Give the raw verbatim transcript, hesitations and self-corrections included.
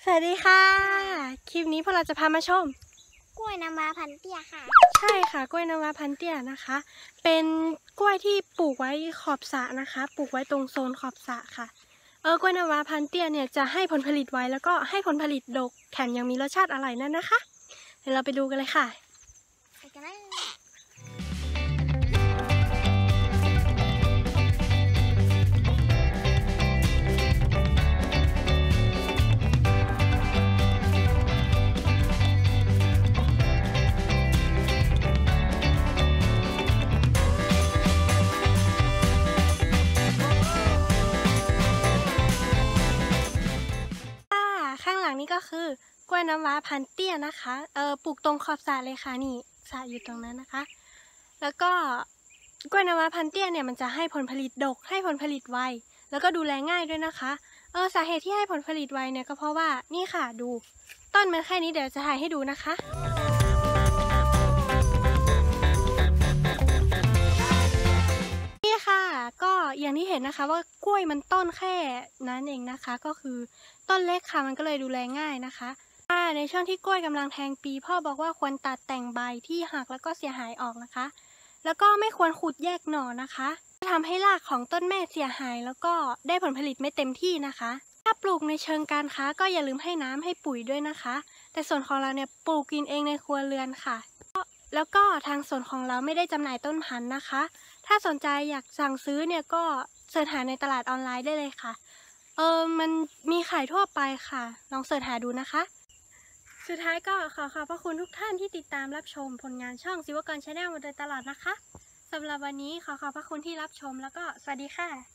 สวัสดีค่ะคลิปนี้พวกเราจะพามาชมกล้วยน้ำว้าพันเตี้ยค่ะใช่ค่ะกล้วยน้ำว้าพันเตี้ยนะคะเป็นกล้วยที่ปลูกไว้ขอบสระนะคะปลูกไว้ตรงโซนขอบสระค่ะเออกล้วยน้ำว้าพันเตี้ยเนี่ยจะให้ผลผลิตไวแล้วก็ให้ผลผลิตดกแถมยังมีรสชาติอร่อยนั่นนะคะเดี๋ยวเราไปดูกันเลยค่ะไปกันเลยข้างหลังนี้ก็คือกล้วยน้ำว้าพันเตี้ยนะคะเออปลูกตรงขอบสระเลยค่ะนี่สระอยู่ตรงนั้นนะคะแล้วก็กล้วยน้ำว้าพันเตี้ยเนี่ยมันจะให้ผลผลิตดกให้ผลผลิตไวแล้วก็ดูแลง่ายด้วยนะคะเออสาเหตุที่ให้ผลผลิตไวเนี่ยก็เพราะว่านี่ค่ะดูต้นมันแค่นี้เดี๋ยวจะถ่ายให้ดูนะคะนี่ค่ะก็อย่างที่เห็นนะคะว่ากล้วยมันต้นแค่นั้นเองนะคะก็คือต้นเล็กค่ะมันก็เลยดูแลง่ายนะคะในช่วงที่กล้วยกำลังแทงปีพ่อบอกว่าควรตัดแต่งใบที่หักแล้วก็เสียหายออกนะคะแล้วก็ไม่ควรขุดแยกหน่อนะคะทำให้รากของต้นแม่เสียหายแล้วก็ได้ผลผลิตไม่เต็มที่นะคะถ้าปลูกในเชิงการค้าก็อย่าลืมให้น้ำให้ปุ๋ยด้วยนะคะแต่ส่วนของเราเนี่ยปลูกกินเองในครัวเรือนค่ะแล้วก็ทางส่วนของเราไม่ได้จำหน่ายต้นพันธุ์นะคะถ้าสนใจอยากสั่งซื้อเนี่ยก็เสิร์ชหาในตลาดออนไลน์ได้เลยค่ะเออมันมีขายทั่วไปค่ะลองเสิร์ชหาดูนะคะสุดท้ายก็ขอขอบพระคุณทุกท่านที่ติดตามรับชมผลงานช่องศิวกร Channel มาโดยตลอดนะคะสำหรับวันนี้ขอขอบพระคุณที่รับชมแล้วก็สวัสดีค่ะ